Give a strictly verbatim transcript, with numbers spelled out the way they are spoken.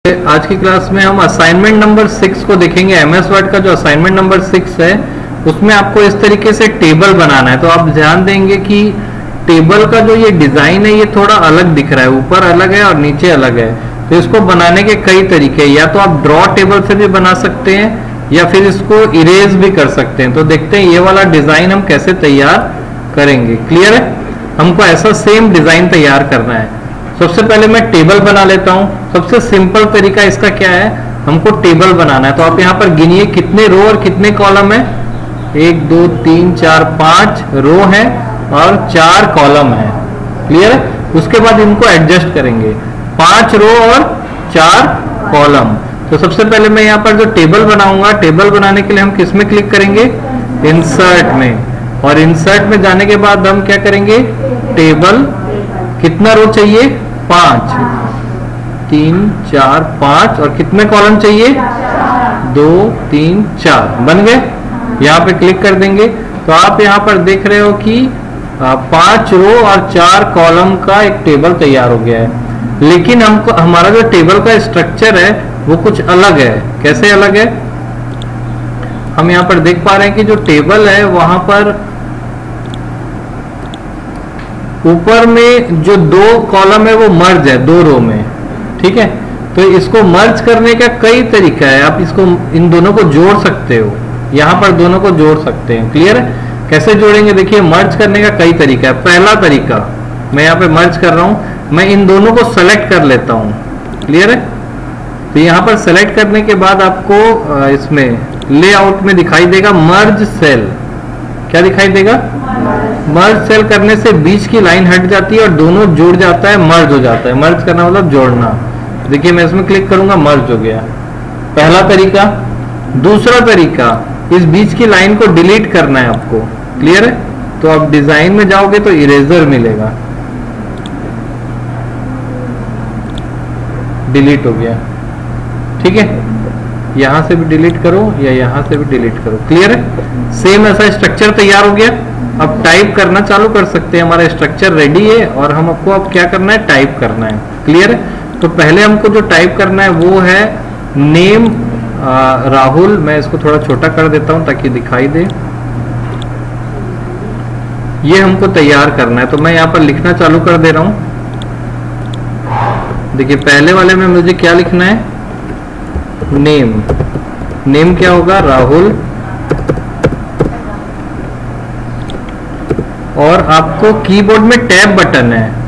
आज की क्लास में हम असाइनमेंट नंबर सिक्स को देखेंगे। एमएस वर्ड का जो असाइनमेंट नंबर सिक्स है उसमें आपको इस तरीके से टेबल बनाना है। तो आप ध्यान देंगे कि टेबल का जो ये डिजाइन है ये थोड़ा अलग दिख रहा है, ऊपर अलग है और नीचे अलग है। तो इसको बनाने के कई तरीके हैं, या तो आप ड्रॉ टेबल से भी बना सकते हैं या फिर इसको इरेज भी कर सकते हैं। तो देखते हैं ये वाला डिजाइन हम कैसे तैयार करेंगे। क्लियर है? हमको ऐसा सेम डिजाइन तैयार करना है। सबसे पहले मैं टेबल बना लेता हूं। सबसे सिंपल तरीका इसका क्या है, हमको टेबल बनाना है। तो आप यहां पर गिनिए कितने रो और कितने कॉलम है। एक दो तीन चार पांच रो है और चार कॉलम है। क्लियर है? उसके बाद इनको एडजस्ट करेंगे, पांच रो और चार कॉलम। तो सबसे पहले मैं यहाँ पर जो टेबल बनाऊंगा, टेबल बनाने के लिए हम किस में क्लिक करेंगे, इंसर्ट में। और इंसर्ट में जाने के बाद हम क्या करेंगे, टेबल कितना रो चाहिए, पांच, तीन चार पांच, और कितने कॉलम चाहिए, दो तीन चार। बन गए। यहाँ पे क्लिक कर देंगे तो आप यहाँ पर देख रहे हो कि पांच रो और चार कॉलम का एक टेबल तैयार हो गया है। लेकिन हमको हमारा जो टेबल का स्ट्रक्चर है वो कुछ अलग है। कैसे अलग है, हम यहाँ पर देख पा रहे हैं कि जो टेबल है वहां पर ऊपर में जो दो कॉलम है वो मर्ज है दो रो में। ठीक है? तो इसको मर्ज करने का कई तरीका है। आप इसको इन दोनों को जोड़ सकते हो, यहाँ पर दोनों को जोड़ सकते हैं। क्लियर है? कैसे जोड़ेंगे, देखिए मर्ज करने का कई तरीका है। पहला तरीका, मैं यहाँ पे मर्ज कर रहा हूँ, मैं इन दोनों को सेलेक्ट कर लेता हूँ। क्लियर है? तो यहाँ पर सेलेक्ट करने के बाद आपको इसमें लेआउट में दिखाई देगा मर्ज सेल। क्या दिखाई देगा, मर्ज सेल करने से बीच की लाइन हट जाती है और दोनों जुड़ जाता है, मर्ज हो जाता है। मर्ज करना मतलब जोड़ना। देखिए मैं इसमें क्लिक करूंगा, मर्ज हो गया। पहला तरीका। दूसरा तरीका, इस बीच की लाइन को डिलीट करना है आपको। क्लियर है? तो आप डिजाइन में जाओगे तो इरेजर मिलेगा, डिलीट हो गया। ठीक है? यहां से भी डिलीट करो या यहां से भी डिलीट करो। क्लियर है? सेम ऐसा स्ट्रक्चर तैयार हो गया। अब टाइप करना चालू कर सकते हैं। हमारा स्ट्रक्चर रेडी है और हम आपको अब क्या करना है, टाइप करना है। क्लियर है? तो पहले हमको जो टाइप करना है वो है नेम राहुल। मैं इसको थोड़ा छोटा कर देता हूं ताकि दिखाई दे। ये हमको तैयार करना है, तो मैं यहाँ पर लिखना चालू कर दे रहा हूं। देखिए पहले वाले में मुझे क्या लिखना है, नेम। नेम क्या होगा, राहुल। और आपको कीबोर्ड में टैब बटन है,